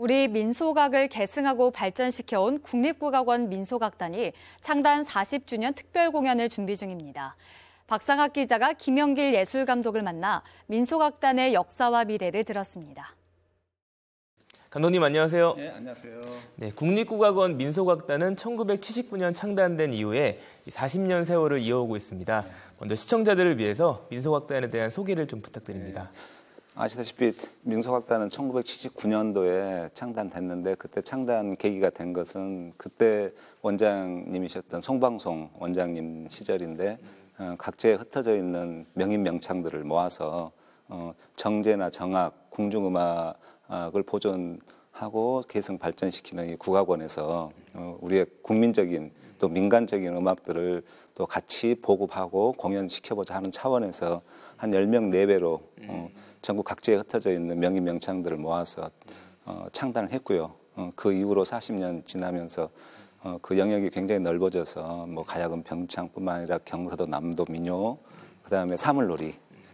우리 민소각을 계승하고 발전시켜온 국립국악원 민소각단이 창단 40주년 특별 공연을 준비 중입니다. 박상학 기자가 김영길 예술감독을 만나 민소각단의 역사와 미래를 들었습니다. 감독님 안녕하세요. 네, 안녕하세요. 네, 국립국악원 민소각단은 1979년 창단된 이후에 40년 세월을 이어오고 있습니다. 먼저 시청자들을 위해서 민소각단에 대한 소개를 좀 부탁드립니다. 아시다시피 민소각단은 1979년도에 창단됐는데 그때 창단 계기가 된 것은 그때 원장님이셨던 송방송 원장님 시절인데 각지에 흩어져 있는 명인 명창들을 모아서 정제나 정악, 궁중음악을 보존하고 계승 발전시키는 이 국악원에서 우리의 국민적인 또 민간적인 음악들을 또 같이 보급하고 공연시켜보자 하는 차원에서 한 10명 내외로 전국 각지에 흩어져 있는 명인 명창들을 모아서 창단을 했고요. 그 이후로 40년 지나면서 그 영역이 굉장히 넓어져서 뭐 가야금 병창뿐만 아니라 경서도, 남도, 민요, 그다음에 사물놀이,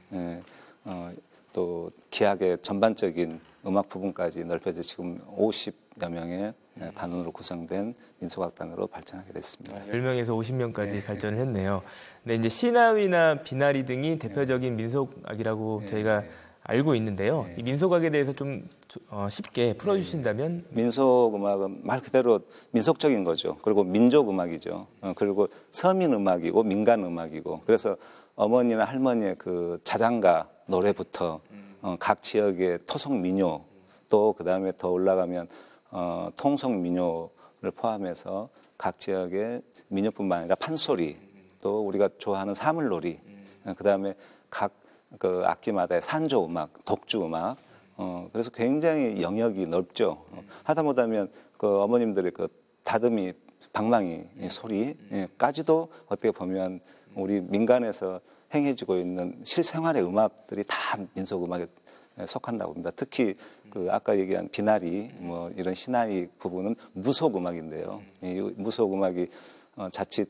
또 기악의 전반적인 음악 부분까지 넓혀져 지금 50여 명의 단원으로 구성된 민소각단으로 발전하게 됐습니다. 10명에서 50명까지 발전을 했네요. 네, 이제 시나위나 비나리 등이 대표적인 민속악이라고 저희가 알고 있는데요. 이 민속악에 대해서 좀 쉽게 풀어주신다면? 민속음악은 말 그대로 민속적인 거죠. 그리고 민족음악이죠. 그리고 서민음악이고 민간음악이고 그래서 어머니나 할머니의 그 자장가 노래부터 각 지역의 토속민요 또 그다음에 더 올라가면 통성민요를 포함해서 각 지역의 민요뿐만 아니라 판소리 또 우리가 좋아하는 사물놀이 그다음에 각 그 악기마다의 산조음악, 독주음악 그래서 굉장히 영역이 넓죠. 하다 못하면 그 어머님들의 그 다듬이 방망이 소리까지도 어떻게 보면 우리 민간에서 행해지고 있는 실생활의 음악들이 다 민속음악에 속한다고 봅니다. 특히 그 아까 얘기한 비나리 뭐 이런 시나이 부분은 무속음악인데요. 이 무속음악이 자칫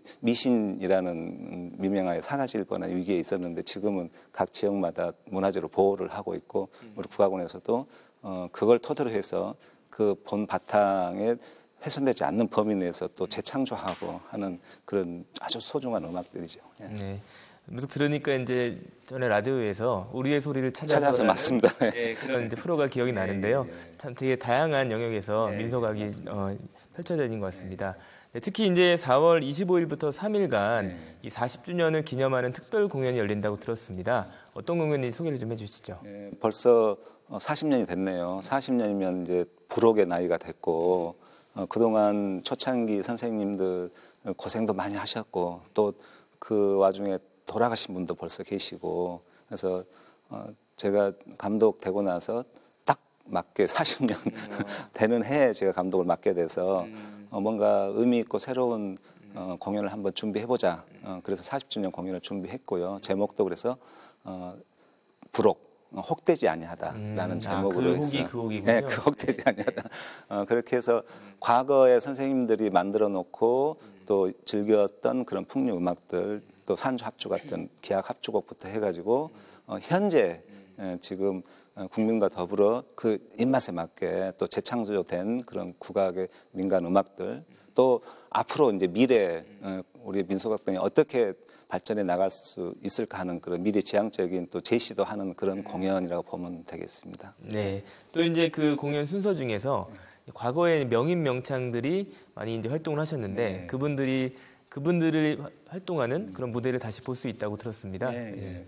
미신이라는 미명하에 사라질 뻔한 위기에 있었는데 지금은 각 지역마다 문화재로 보호를 하고 있고 우리 국악원에서도 그걸 토대로 해서 그 본 바탕에 훼손되지 않는 범위 내에서 또 재창조하고 하는 그런 아주 소중한 음악들이죠. 네. 계속 들으니까 이제 전에 라디오에서 우리의 소리를 찾아서 맞습니다. 네, 그런 이제 프로가 기억이 나는데요. 참 되게 다양한 영역에서 민속악이 펼쳐져 있는 것 같습니다. 네, 특히 이제 4월 25일부터 3일간 이 40주년을 기념하는 특별 공연이 열린다고 들었습니다. 어떤 공연인지 소개를 좀 해주시죠. 네, 벌써 40년이 됐네요. 40년이면 이제 불혹의 나이가 됐고 그동안 초창기 선생님들 고생도 많이 하셨고 또 그 와중에 돌아가신 분도 벌써 계시고 그래서 제가 감독 되고 나서 딱 맞게 40년 되는 해에 제가 감독을 맡게 돼서 뭔가 의미 있고 새로운 공연을 한번 준비해보자. 그래서 40주년 공연을 준비했고요. 제목도 그래서 불혹, 혹되지 아니하다라는 제목으로 해서 그 혹이군요. 네, 그 혹되지 아니하다. 그렇게 해서 과거에 선생님들이 만들어 놓고 또 즐겼던 그런 풍류 음악들 또 산조 합주 같은 기악 합주곡부터 해가지고 현재 지금 국민과 더불어 그 입맛에 맞게 또 재창조된 그런 국악의 민간 음악들 또 앞으로 이제 미래 우리 민소각단이 어떻게 발전해 나갈 수 있을까 하는 그런 미래지향적인 또 제시도 하는 그런 공연이라고 보면 되겠습니다. 네. 또 이제 그 공연 순서 중에서 과거에 명인 명창들이 많이 이제 활동을 하셨는데 그분들이 활동하는 그런 무대를 다시 볼 수 있다고 들었습니다. 네.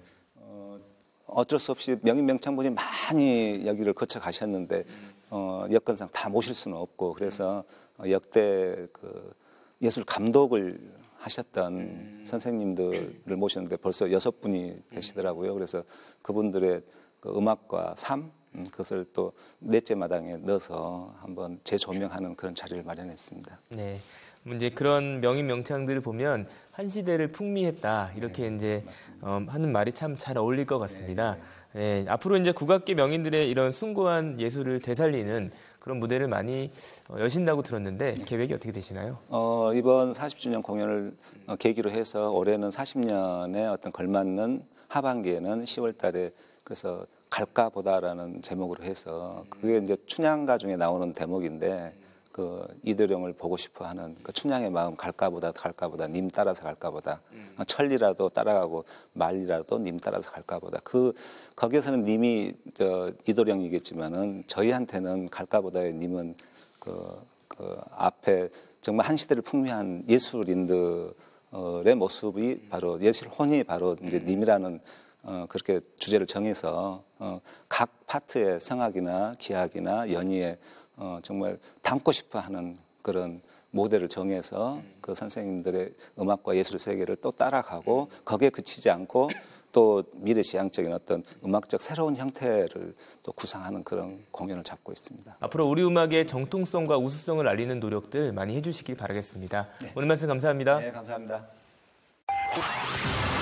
어쩔 수 없이 명인 명창분이 많이 여기를 거쳐 가셨는데 여건상 다 모실 수는 없고 그래서 역대 그 예술 감독을 하셨던 선생님들을 모셨는데 벌써 6분이 되시더라고요. 그래서 그분들의 그 음악과 삶 그것을 또 넷째 마당에 넣어서 한번 재조명하는 그런 자리를 마련했습니다. 네, 이제 그런 명인 명창들을 보면 한 시대를 풍미했다 이렇게 이제 하는 말이 참 잘 어울릴 것 같습니다. 네, 앞으로 이제 국악계 명인들의 이런 숭고한 예술을 되살리는 그런 무대를 많이 여신다고 들었는데 계획이 어떻게 되시나요? 이번 40주년 공연을 계기로 해서 올해는 40년에 어떤 걸맞는 하반기에는 10월 달에 그래서 갈까보다라는 제목으로 해서 그게 이제 춘향가 중에 나오는 대목인데 그 이도령을 보고 싶어하는 그 춘향의 마음 갈까보다 님 따라서 갈까보다 천리라도 따라가고 말리라도 님 따라서 갈까보다 그 거기에서는 님이 이도령이겠지만은 저희한테는 갈까보다의 님은 그 앞에 정말 한 시대를 풍미한 예술인들의 모습이 바로 예술혼이 바로 이제 님이라는 그렇게 주제를 정해서 각 파트의 성악이나 기악이나 연희에 정말 담고 싶어하는 그런 모델을 정해서 그 선생님들의 음악과 예술 세계를 또 따라가고 거기에 그치지 않고 또 미래지향적인 어떤 음악적 새로운 형태를 또 구상하는 그런 공연을 잡고 있습니다. 앞으로 우리 음악의 정통성과 우수성을 알리는 노력들 많이 해주시길 바라겠습니다. 네. 오늘 말씀 감사합니다. 네, 감사합니다.